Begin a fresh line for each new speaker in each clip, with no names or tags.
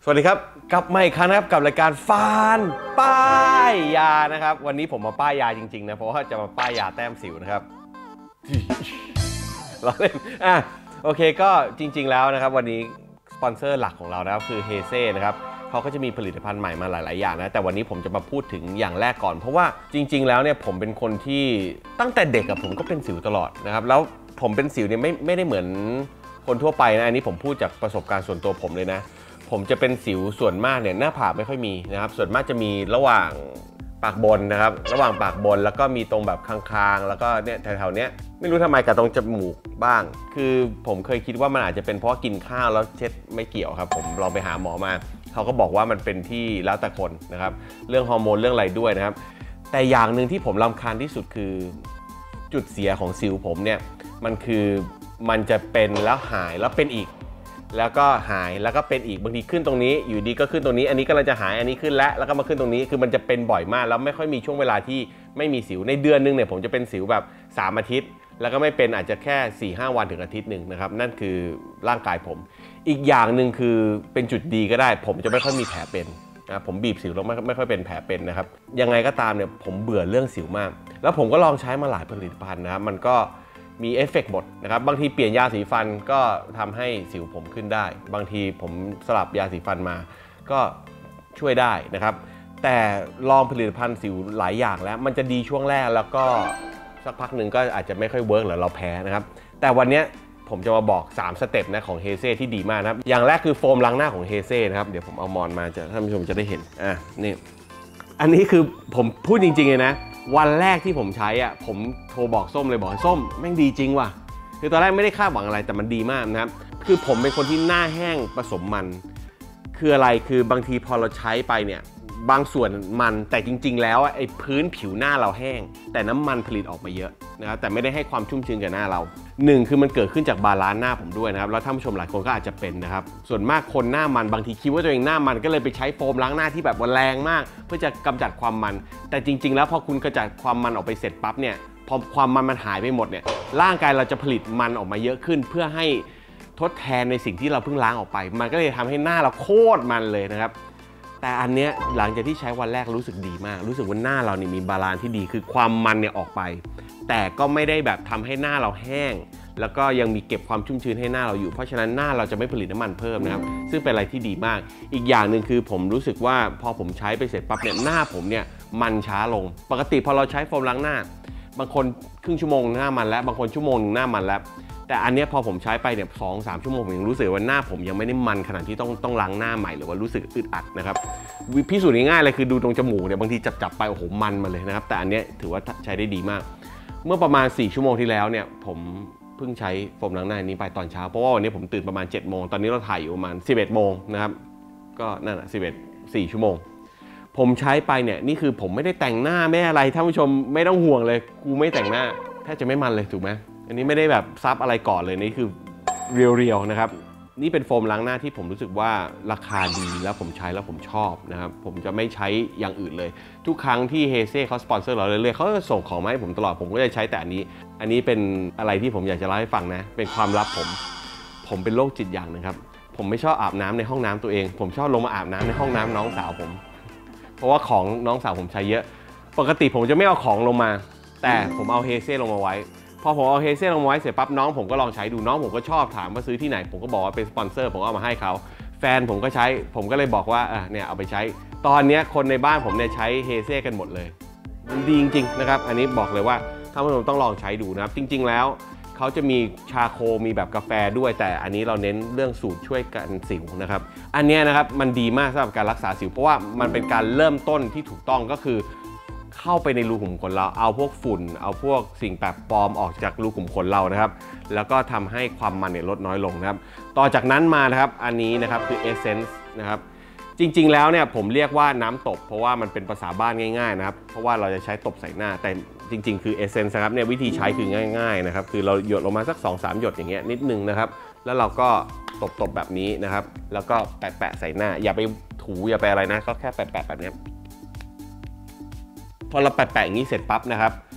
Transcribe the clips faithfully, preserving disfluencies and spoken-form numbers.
สวัสดีครับกลับมาอีกครั้งนะครับกับรายการฟานป้ายยานะครับวันนี้ผมมาป้ายยาจริงๆนะเพราะว่าจะมาป้ายยาแต้มสิวนะครับเราเล่นอ่ะโอเคก็จริงๆแล้วนะครับวันนี้สปอนเซอร์หลักของเรานะครับคือเฮเซ่นะครับเขาก็จะมีผลิตภัณฑ์ใหม่มาหลายๆอย่างนะแต่วันนี้ผมจะมาพูดถึงอย่างแรกก่อนเพราะว่าจริงๆแล้วเนี่ยผมเป็นคนที่ตั้งแต่เด็กกับผมก็เป็นสิวตลอดนะครับแล้วผมเป็นสิวเนี่ยไม่ไม่ได้เหมือนคนทั่วไปนะอันนี้ผมพูดจากประสบการณ์ส่วนตัวผมเลยนะผมจะเป็นสิวส่วนมากเนี่ยหน้าผากไม่ค่อยมีนะครับส่วนมากจะมีระหว่างปากบนนะครับระหว่างปากบนแล้วก็มีตรงแบบคางๆแล้วก็เนี่ยแถวๆเนี้ยไม่รู้ทำไมกับตรงจมูกบ้างคือผมเคยคิดว่ามันอาจจะเป็นเพราะกินข้าวแล้วเช็ดไม่เกี่ยวครับผมลองไปหาหมอมาเขาก็บอกว่ามันเป็นที่แล้วแต่คนนะครับเรื่องฮอร์โมนเรื่องอะไรด้วยนะครับแต่อย่างหนึ่งที่ผมรำคาญที่สุดคือจุดเสียของสิวผมเนี่ยมันคือมันจะเป็นแล้วหายแล้วเป็นอีกแล้วก็หายแล้วก็เป็นอีกบางทีขึ้นตรงนี้อยู่ดีก็ขึ้นตรงนี้อันนี้ก็เลยจะหายอันนี้ขึ้นแล้วแล้วก็มาขึ้นตรงนี้คือมันจะเป็นบ่อยมากแล้วไม่ค่อยมีช่วงเวลาที่ไม่มีสิวในเดือนนึงเนี่ยผมจะเป็นสิวแบบสามอาทิตย์แล้วก็ไม่เป็นอาจจะแค่ สี่ห้า วันถึงอาทิตย์หนึ่งนะครับนั่นคือร่างกายผมอีกอย่างหนึ่งคือเป็นจุดดีก็ได้ผมจะไม่ค่อยมีแผลเป็นนะผมบีบสิวแล้วไม่ไม่ค่อยเป็นแผลเป็นนะครับยังไงก็ตามเนี่ยผมเบื่อเรื่องสิวมากแล้วผมก็ลองใช้มาหลายผลิตภัณฑ์นะครับมันก็มีเอฟเฟกต์หมดนะครับบางทีเปลี่ยนยาสีฟันก็ทำให้สิวผมขึ้นได้บางทีผมสลับยาสีฟันมาก็ช่วยได้นะครับแต่ลองผลิตภัณฑ์สิวหลายอย่างแล้วมันจะดีช่วงแรกแล้วก็สักพักหนึ่งก็อาจจะไม่ค่อยเวิร์กหรือเราแพ้นะครับแต่วันนี้ผมจะมาบอกสามสเต็ปนะของเฮเซ่ที่ดีมากนะครับอย่างแรกคือโฟมล้างหน้าของเฮเซ่นะครับเดี๋ยวผมเอามอนมาจะท่านผู้ชมจะได้เห็นอ่ะนี่อันนี้คือผมพูดจริงๆเลยนะวันแรกที่ผมใช้อ่ะผมโทรบอกส้มเลยบอกส้มแม่งดีจริงว่ะคือตอนแรกไม่ได้คาดหวังอะไรแต่มันดีมากนะครับคือผมเป็นคนที่หน้าแห้งผสมมันคืออะไรคือบางทีพอเราใช้ไปเนี่ยบางส่วนมันแต่จริงๆแล้วไอ้พื้นผิวหน้าเราแห้งแต่น้ำมันผลิตออกมาเยอะนะครับแต่ไม่ได้ให้ความชุ่มชื้นกับหน้าเราหนึ่งคือมันเกิดขึ้นจากบาลานซ์หน้าผมด้วยนะครับแล้วท่านผู้ชมหลายคนก็อาจจะเป็นนะครับส่วนมากคนหน้ามันบางทีคิดว่าตัวเองหน้ามันก็เลยไปใช้โฟมล้างหน้าที่แบบแรงมากเพื่อจะกำจัดความมันแต่จริงๆแล้วพอคุณกำจัดความมันออกไปเสร็จปั๊บเนี่ยพอความมันมันหายไปหมดเนี่ยร่างกายเราจะผลิตมันออกมาเยอะขึ้นเพื่อให้ทดแทนในสิ่งที่เราเพิ่งล้างออกไปมันก็เลยทำให้หน้าเราโคตรมันเลยนะครับแต่อันเนี้ยหลังจากที่ใช้วันแรกรู้สึกดีมากรู้สึกว่าหน้าเรานี่มีบาลานซ์ที่ดีคือความมันเนี่ยออกไปแต่ก็ไม่ได้แบบทำให้หน้าเราแห้งแล้วก็ยังมีเก็บความชุ่มชื้นให้หน้าเราอยู่เพราะฉะนั้นหน้าเราจะไม่ผลิตน้ำมันเพิ่มนะครับซึ่งเป็นอะไรที่ดีมากอีกอย่างหนึ่งคือผมรู้สึกว่าพอผมใช้ไปเสร็จปั๊บเนี่ยหน้าผมเนี่ยมันช้าลงปกติพอเราใช้โฟมล้างหน้าบางคนครึ่งชั่วโมงหน้ามันแล้วบางคนชั่วโมงหน้ามันแล้วแต่อันนี้พอผมใช้ไปเนี่ยสองสามชั่วโมงผมยังรู้สึกว่าหน้าผมยังไม่ได้มันขนาดที่ต้องต้องล้างหน้าใหม่หรือว่ารู้สึกอึดอัดนะครับพิสูจน์ง่ายๆเลยคือดูตรงจมูกเนี่ยบางทีจับๆไปโอ้โหมันมาเลยนะครับแต่อันนี้ถือว่าใช้ได้ดีมากเมื่อประมาณสี่ชั่วโมงที่แล้วเนี่ยผมเพิ่งใช้โฟมล้างหน้านี้ไปตอนเช้าเพราะว่าวันนี้ผมตื่นประมาณเจ็ดโมงตอนนี้เราถ่ายอยู่ประมาณสิบเอ็ดโมงนะครับก็นั่นแหละสิบเอ็ด สี่ชั่วโมงผมใช้ไปเนี่ยนี่คือผมไม่ได้แต่งหน้าไม่อะไรท่านผู้ชมไม่ต้องห่วงเลยกูไม่แต่งหน้าแทบจะไม่มันเลยถูกไหมอันนี้ไม่ได้แบบซับอะไรก่อนเลยนี่คือเรียวๆนะครับนี่เป็นโฟมล้างหน้าที่ผมรู้สึกว่าราคาดีแล้วผมใช้แล้วผมชอบนะครับผมจะไม่ใช้อย่างอื่นเลยทุกครั้งที่เฮเซ่เขาสปอนเซอร์เราเรื่อยๆเขาจะส่งของมาให้ผมตลอดผมก็จะใช้แต่อันนี้อันนี้เป็นอะไรที่ผมอยากจะเล่าให้ฟังนะเป็นความลับผมผมเป็นโรคจิตอย่างนึงครับผมไม่ชอบอาบน้ำในห้องน้ำตัวเองผมชอบลงมาอาบน้ำในห้องน้ำน้องสาวผมเพราะว่าของน้องสาวผมใช้เยอะปกติผมจะไม่เอาของลงมาแต่ผมเอาเฮเซ่ลงมาไว้พอผมเอาเฮเซ่ลงมาไว้เสร็จปั๊บน้องผมก็ลองใช้ดูน้องผมก็ชอบถามว่าซื้อที่ไหนผมก็บอกว่าเป็นสปอนเซอร์ผมก็เอามาให้เขาแฟนผมก็ใช้ผมก็เลยบอกว่าอ่ะเนี่ยเอาไปใช้ตอนนี้คนในบ้านผมเนี่ยใช้เฮเซ่กันหมดเลยมันดีจริงๆนะครับอันนี้บอกเลยว่าท่านผู้ชมต้องลองใช้ดูนะครับจริงๆแล้วเขาจะมีชาโคมีแบบกาแฟด้วยแต่อันนี้เราเน้นเรื่องสูตรช่วยกันสิวนะครับอันนี้นะครับมันดีมากสำหรับการรักษาสิวเพราะว่ามันเป็นการเริ่มต้นที่ถูกต้องก็คือเข้าไปในรูขุมขนเราเอาพวกฝุ่นเอาพวกสิ่งแปลกปลอมออกจากรูขุมขนเรานะครับแล้วก็ทำให้ความมันเนี่ยลดน้อยลงนะครับต่อจากนั้นมานะครับอันนี้นะครับคือ Essence นะครับจริงๆแล้วเนี่ยผมเรียกว่าน้ำตบเพราะว่ามันเป็นภาษาบ้านง่ายๆนะครับเพราะว่าเราจะใช้ตบใส่หน้าแต่จริงๆคือ Essence นะครับเนี่ยวิธีใช้คือง่ายๆนะครับคือเราหยดลงมาสัก สองสาม หยดอย่างเงี้ยนิดนึงนะครับแล้วเราก็ตบๆแบบนี้นะครับแล้วก็แปะๆใส่หน้าอย่าไปถูอย่าไปอะไรนะก็แค่แปะๆแบบนี้พอเราแปะๆอย่างนี้เสร็จปั๊บนะครับ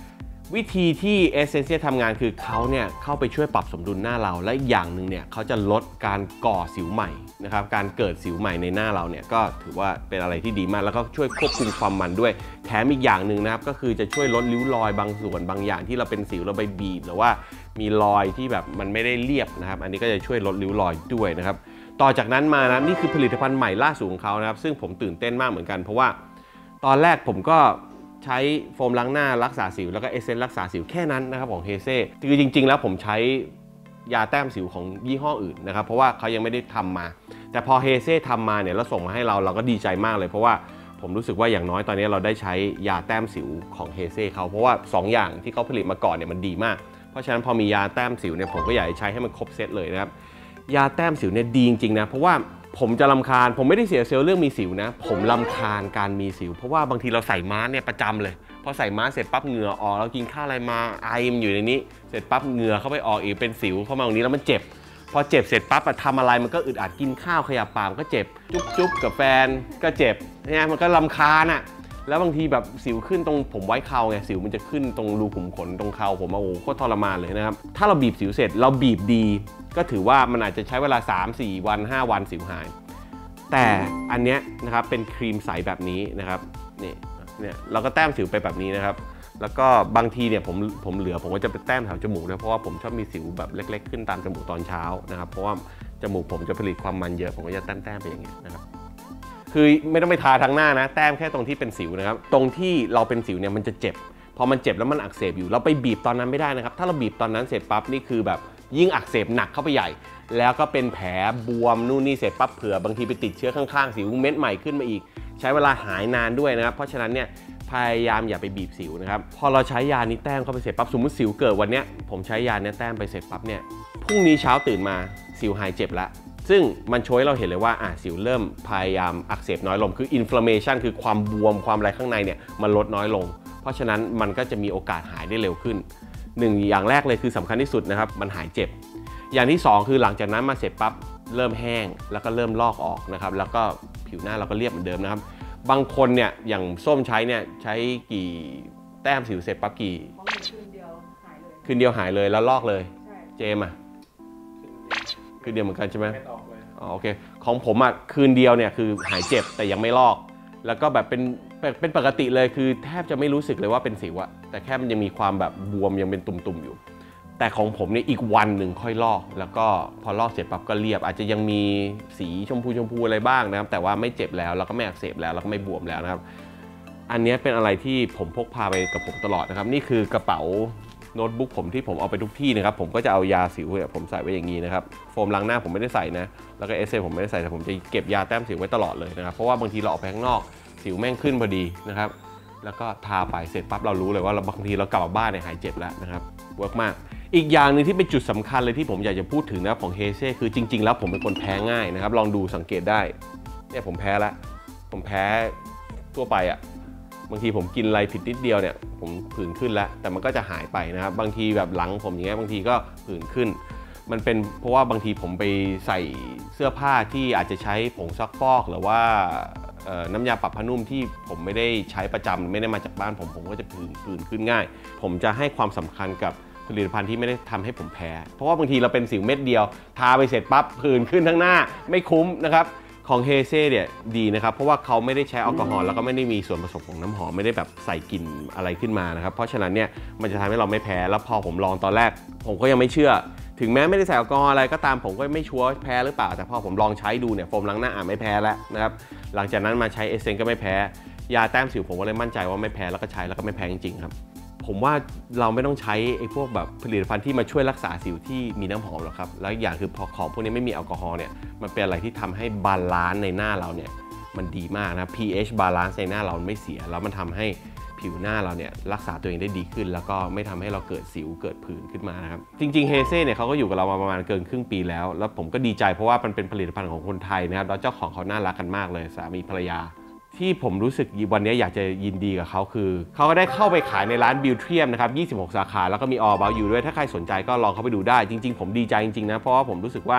วิธีที่ Essential ทำงานคือเขาเนี่ยเข้าไปช่วยปรับสมดุลหน้าเราและอีกอย่างหนึ่งเนี่ยเขาจะลดการก่อสิวใหม่นะครับการเกิดสิวใหม่ในหน้าเราเนี่ยก็ถือว่าเป็นอะไรที่ดีมากแล้วก็ช่วยควบคุมความมันด้วยแถมอีกอย่างหนึ่งนะครับก็คือจะช่วยลดริ้วรอยบางส่วนบางอย่างที่เราเป็นสิวเราไปบีบหรือว่ามีรอยที่แบบมันไม่ได้เรียบนะครับอันนี้ก็จะช่วยลดริ้วรอยด้วยนะครับต่อจากนั้นมานะนี่คือผลิตภัณฑ์ใหม่ล่าสุดของเขานะครับซึ่งผมตื่นเต้นมากเหมือนกันเพราะว่าตอนแรกผมก็ใช้โฟมล้างหน้ารักษาสิวแล้วก็เอเซนส์รักษาสิวแค่นั้นนะครับของเฮเซ่คือจริงๆแล้วผมใช้ยาแต้มสิวของยี่ห้ออื่นนะครับเพราะว่าเขายังไม่ได้ทำมาแต่พอเฮเซ่ทำมาเนี่ยแล้วส่งมาให้เราเราก็ดีใจมากเลยเพราะว่าผมรู้สึกว่าอย่างน้อยตอนนี้เราได้ใช้ยาแต้มสิวของเฮเซ่เขาเพราะว่าสองอย่างที่เขาผลิตมาก่อนเนี่ยมันดีมากเพราะฉะนั้นพอมียาแต้มสิวเนี่ยผมก็อยากใช้ให้มันครบเซตเลยนะครับยาแต้มสิวเนี่ยดีจริงๆนะเพราะว่าผมจะรำคาญผมไม่ได้เสียเซลล์เรื่องมีสิวนะผมรำคาญการมีสิวเพราะว่าบางทีเราใส่มาสก์เนี่ยประจำเลยพอใส่มาสก์เสร็จปั๊บเหงื่อออกเรากินข้าวอะไรมาไอมันอยู่ในนี้เสร็จปั๊บเหงื่อเข้าไปออกอีกเป็นสิวเข้ามาตรงนี้แล้วมันเจ็บพอเจ็บเสร็จปั๊บทำอะไรมันก็อึดอัดกินข้าวขยับปากก็เจ็บจุ๊บจุ๊บกับแฟนก็เจ็บเนี่ยมันก็รำคาญอ่ะแล้วบางทีแบบสิวขึ้นตรงผมไว้เข่าไงสิวมันจะขึ้นตรงรูขุมขนตรงเข่าผมโอ้โหโคตรทรมานเลยนะครับถ้าเราบีบสิวเสร็จเราบีบดีก็ถือว่ามันอาจจะใช้เวลา สามถึงสี่ วันห้าวันสิวหายแต่อันเนี้ยนะครับเป็นครีมใสแบบนี้นะครับนี่เนี่ยเราก็แต้มสิวไปแบบนี้นะครับแล้วก็บางทีเนี่ยผมผมเหลือผมก็จะไปแต้มแถวจมูกด้วยเพราะว่าผมชอบมีสิวแบบเล็กๆขึ้นตามจมูกตอนเช้านะครับเพราะว่าจมูกผมจะผลิตความมันเยอะผมก็จะแต้มๆไปอย่างเงี้ยนะครับคือไม่ต้องไปทาทั้งหน้านะแต้มแค่ตรงที่เป็นสิวนะครับตรงที่เราเป็นสิวเนี่ยมันจะเจ็บพอมันเจ็บแล้วมันอักเสบอยู่เราไปบีบตอนนั้นไม่ได้นะครับถ้าเราบีบตอนนั้นเสร็จปั๊บนี่คือแบบยิ่งอักเสบหนักเข้าไปใหญ่แล้วก็เป็นแผลบวมนู่นนี่เสร็จปั๊บเผื่อบางทีไปติดเชื้อข้างๆสิวเม็ดใหม่ขึ้นมาอีกใช้เวลาหายนานด้วยนะครับเพราะฉะนั้นเนี่ยพยายามอย่าไปบีบสิวนะครับพอเราใช้ยานี้แต้มเข้าไปเสร็จปั๊บสมมติสิวเกิดวันนี้ผมใช้ยานี้แต้มไปเสร็จปั๊บเนี่ยพรุ่งนี้เช้าตื่นมาสิวหายเจ็บแล้วซึ่งมันช่วยเราเห็นเลยว่าอ่ะสิวเริ่มพยายามอักเสบน้อยลงคือ inflammation คือความบวมความอะไรข้างในเนี่ยมันลดน้อยลงเพราะฉะนั้นมันก็จะมีโอกาสหายได้เร็วขึ้นหนึ่งอย่างแรกเลยคือสำคัญที่สุดนะครับมันหายเจ็บอย่างที่สองคือหลังจากนั้นมาเสร็จปั๊บเริ่มแห้งแล้วก็เริ่มลอกออกนะครับแล้วก็ผิวหน้าเราก็เรียบเหมือนเดิมนะครับบางคนเนี่ยอย่างส้มใช้เนี่ยใช้กี่แต้มสิวเสร็จปั๊บกี่คืนเดียวหายเลยคืนเดียวหายเลยแล้วลอกเลยเจมอ่ะคืนเดียวเหมือนกันใช่ไหมอ๋อโอเคของผมอ่ะคืนเดียวเนี่ยคือหายเจ็บแต่ยังไม่ลอกแล้วก็แบบเป็นเป็นปกติเลยคือแทบจะไม่รู้สึกเลยว่าเป็นสิวอะแต่แค่มันยังมีความแบบบวมยังเป็นตุ่มๆอยู่แต่ของผมเนี่ยอีกวันหนึ่งค่อยลอกแล้วก็พอลอกเสร็จปั๊บก็เรียบอาจจะยังมีสีชมพูชมพูอะไรบ้างนะครับแต่ว่าไม่เจ็บแล้วแล้วก็ไม่อักเสบแล้วแล้วก็ไม่บวมแล้วนะครับอันนี้เป็นอะไรที่ผมพกพาไปกับผมตลอดนะครับนี่คือกระเป๋าโน้ตบุ๊กผมที่ผมเอาไปทุกที่นะครับผมก็จะเอายาสิวเนี่ยผมใส่ไว้อย่างนี้นะครับโฟมล้างหน้าผมไม่ได้ใส่นะแล้วก็เอสเซผมไม่ได้ใส่แต่ผมจะเก็บยาแต้มสิวไว้ตลอดเลยนะครับเพราะว่าบางทีเราออกไปข้างนอกสิวแม่งขึ้นพอดีนะครับแล้วก็ทาไปเสร็จปั๊บเรารู้เลยว่าเราบางทีเรากลับมาบ้านเนี่ยหายเจ็บแล้วนะครับเวิร์กมากอีกอย่างหนึ่งที่เป็นจุดสำคัญเลยที่ผมอยากจะพูดถึงนะของเฮเซ่คือจริงๆแล้วผมเป็นคนแพ้ง่ายนะครับลองดูสังเกตได้เนี่ยผมแพ้แล้วผมแพ้ทั่วไปอ่ะบางทีผมกินอะไรผิดนิดเดียวเนี่ยผมผื่นขึ้นแล้วแต่มันก็จะหายไปนะครับบางทีแบบหลังผมอย่างเงี้ยบางทีก็ผื่นขึ้นมันเป็นเพราะว่าบางทีผมไปใส่เสื้อผ้าที่อาจจะใช้ผงซักฟอกหรือว่าน้ำยาปรับผ้านุ่มที่ผมไม่ได้ใช้ประจำไม่ได้มาจากบ้านผมผมก็จะผื่นผื่นขึ้นง่ายผมจะให้ความสำคัญกับผลิตภัณฑ์ที่ไม่ได้ทำให้ผมแพ้เพราะว่าบางทีเราเป็นสิวเม็ดเดียวทาไปเสร็จปั๊บผื่นขึ้นทั้งหน้าไม่คุ้มนะครับของเฮเซ่เนี่ยดีนะครับเพราะว่าเขาไม่ได้ใช้แอลกอฮอล์แล้วก็ไม่ได้มีส่วนผสมของน้ำหอมไม่ได้แบบใส่กลิ่นอะไรขึ้นมานะครับเพราะฉะนั้นเนี่ยมันจะทำให้เราไม่แพ้แล้วพอผมลองตอนแรกผมก็ยังไม่เชื่อถึงแม้ไม่ได้ใส่แอลกอฮอล์อะไรก็ตามผมก็ไม่ชัวร์แพ้หรือเปล่าแต่พอผมลองใช้ดูเนี่ยโฟมล้างหน้าอ่ะไม่แพ้แล้วนะครับหลังจากนั้นมาใช้เอเซนก็ไม่แพ้ยาแต้มสิวผมก็เลยมั่นใจว่าไม่แพ้แล้วก็ใช้แล้วก็ไม่แพ้จริงๆครับผมว่าเราไม่ต้องใช้ไอ้พวกแบบผลิตภัณฑ์ที่มาช่วยรักษาสิวที่มีน้ำหอมหรอกครับแล้วอย่างคือพอของพวกนี้ไม่มีแอลกอฮอล์เนี่ยมันเป็นอะไรที่ทำให้บาลานซ์ในหน้าเราเนี่ยมันดีมากนะ pH บาลานซ์ในหน้าเราไม่เสียแล้วมันทำให้ผิวหน้าเราเนี่ยรักษาตัวเองได้ดีขึ้นแล้วก็ไม่ทำให้เราเกิดสิวเกิดผื่นขึ้นมานะครับจริงๆเฮเซ่เนี่ยเขาก็อยู่กับเรามาประมาณเกินครึ่งปีแล้วแล้วผมก็ดีใจเพราะว่ามันเป็นผลิตภัณฑ์ของคนไทยนะครับแล้วเจ้าของเขาน่ารักกันมากเลยสามีภรรยาที่ผมรู้สึกวันนี้อยากจะยินดีกับเขาคือเขาก็ได้เข้าไปขายในร้านบิวเทียมนะครับยี่สิบหกสาขาแล้วก็มี All About You ด้วยถ้าใครสนใจก็ลองเข้าไปดูได้จริงๆผมดีใจจริงๆนะเพราะว่าผมรู้สึกว่าเข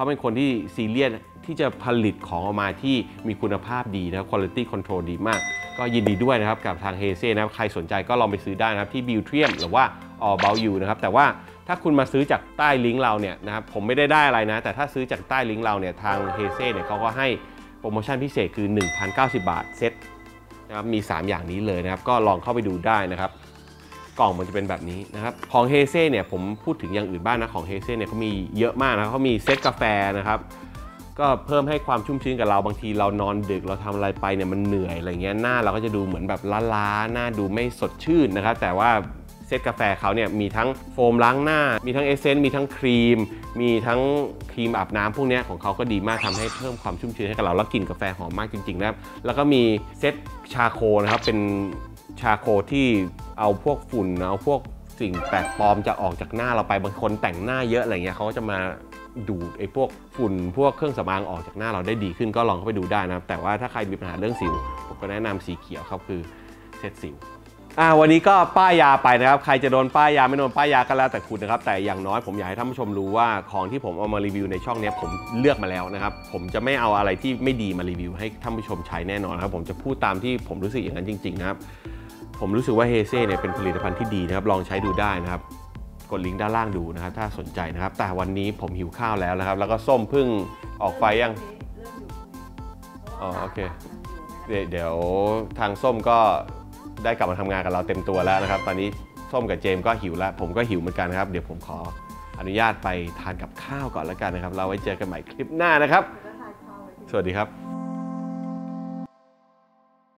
เขาเป็นคนที่ซีเรียสที่จะผลิตของออกมาที่มีคุณภาพดีนะครับ quality control ดีมากก็ยินดีด้วยนะครับกับทางเฮเซ่นะครับใครสนใจก็ลองไปซื้อได้นะครับที่บิวเทียมหรือว่า All About You นะครับแต่ว่าถ้าคุณมาซื้อจากใต้ลิงก์เราเนี่ยนะครับผมไม่ได้ได้อะไรนะแต่ถ้าซื้อจากใต้ลิงก์เราเนี่ยทางเฮเซ่เนี่ยเขาก็ให้โปรโมชั่นพิเศษคือ หนึ่งพันเก้าสิบ บาทเซ็ตนะครับมีสามอย่างนี้เลยนะครับก็ลองเข้าไปดูได้นะครับกล่องมันจะเป็นแบบนี้นะครับของเฮเซ่เนี่ยผมพูดถึงอย่างอื่นบ้างนะของเฮเซ่เนี่ยเขามีเยอะมากนะเขามีเซตกาแฟนะครับก็เพิ่มให้ความชุ่มชื้นกับเราบางทีเรานอนดึกเราทำอะไรไปเนี่ยมันเหนื่อยอะไรเงี้ยหน้าเราก็จะดูเหมือนแบบล้าๆหน้าดูไม่สดชื่นนะครับแต่ว่าเซตกาแฟเขาเนี่ยมีทั้งโฟมล้างหน้ามีทั้งเอเซนต์มีทั้งครีมมีทั้งครีมอาบน้ำพวกนี้ของเขาก็ดีมากทำให้เพิ่มความชุ่มชื้นให้กับเราแล้วกลิ่นกาแฟหอมมากจริงๆนะครับแล้วก็มีเซตชาโคนะครับเป็นชาโคที่เอาพวกฝุ่นเอาพวกสิ่งแปลกปลอมจะออกจากหน้าเราไปบางคนแต่งหน้าเยอะอะไรเงี้ยเขาก็จะมาดูดไอ้พวกฝุ่นพวกเครื่องสำอางออกจากหน้าเราได้ดีขึ้นก็ลองเข้าไปดูได้นะครับแต่ว่าถ้าใครมีปัญหาเรื่องสิวผมก็แนะนำสีเขียวครับคือเซตสิวอ่าวันนี้ก็ป้ายยาไปนะครับใครจะโดนป้ายยาไม่โดนป้ายยาก็แล้วแต่คุณนะครับแต่อย่างน้อยผมอยากให้ท่านผู้ชมรู้ว่าของที่ผมเอามารีวิวในช่องนี้ผมเลือกมาแล้วนะครับผมจะไม่เอาอะไรที่ไม่ดีมารีวิวให้ท่านผู้ชมใช้แน่นอนครับผมจะพูดตามที่ผมรู้สึกอย่างนั้นจริงๆนะครับผมรู้สึกว่าเฮเซ่เนี่ยเป็นผลิตภัณฑ์ที่ดีนะครับลองใช้ดูได้นะครับกดลิงก์ด้านล่างดูนะครับถ้าสนใจนะครับแต่วันนี้ผมหิวข้าวแล้วนะครับแล้วก็ส้มเพิ่งออกไฟยังอ๋อโอเคเดี๋ยวทางส้มก็ได้กลับมาทำงานกับเราเต็มตัวแล้วนะครับตอนนี้ส้มกับเจมก็หิวแล้วผมก็หิวเหมือนกันนะครับเดี๋ยวผมขออนุญาตไปทานกับข้าวก่อนแล้วกันนะครับเราไว้เจอกันใหม่คลิปหน้านะครับสวัสดีครับ